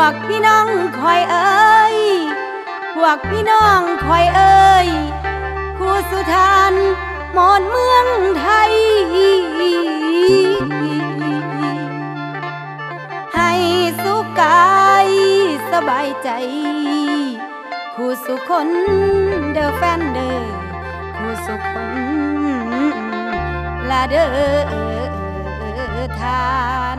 กพี่น้องคอยเอ้ยพวกพี่น้องคอยเอ้ยคู่สุธานหมอนเมืองไทยให้สุขกายสบายใจคู่สุคนเด้อแฟนเด้อคู่สุคนละเด้อทาน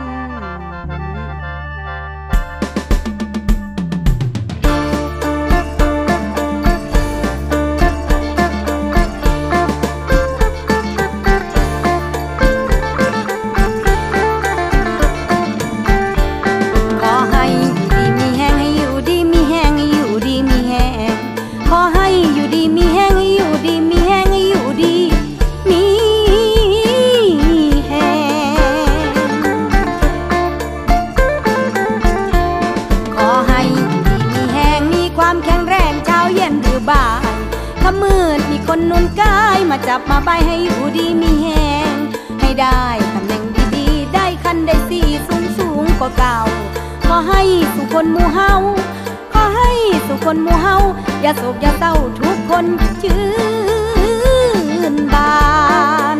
มืดมีคนนุ่นกายมาจับมาใบให้อยู่ดีมีแหงให้ได้ตำแหน่งดีๆได้คันได้สีสูงกว่าเก่าขอให้สุคนหมู่เฮาขอให้สุคนหมู่เฮาอย่าโศกอย่าเศร้าทุกคนชื่นบาน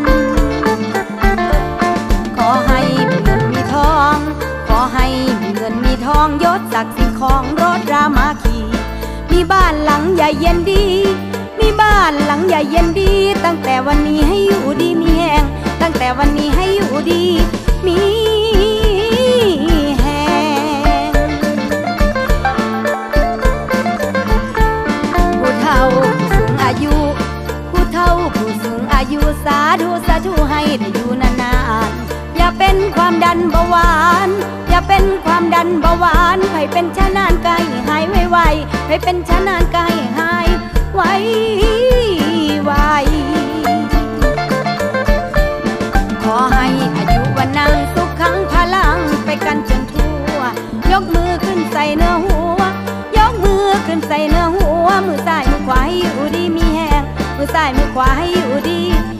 ขอให้มีเงินมีทองขอให้มีเงินมีทองยศศักดิ์สิ่งของรถรามาขี่มีบ้านหลังใหญ่เย็นดีมีบ้านหลังใหญ่เย็นดีตั้งแต่วันนี้ให้อยู่ดีมีแหงตั้งแต่วันนี้ให้อยู่ดีมีแหงผู้เฒ่าผู้สูงอายุผู้เฒ่าผู้สูงอายุสาธุให้ได้อยู่นานๆอย่าเป็นความดันเบาหวานอย่าเป็นความดันเบาหวานให้เป็นชะนานกายหายไวๆให้เป็นชะนานกายหายไว้ขอให้อายุวันนานสุขขังพลังไปกันจนทั่วยกมือขึ้นใส่เนื้อหัวยกมือขึ้นใส่เนื้อหัวมือซ้ายมือขวาให้อยู่ดีมีแหงมือซ้ายมือขวาให้อยู่ดี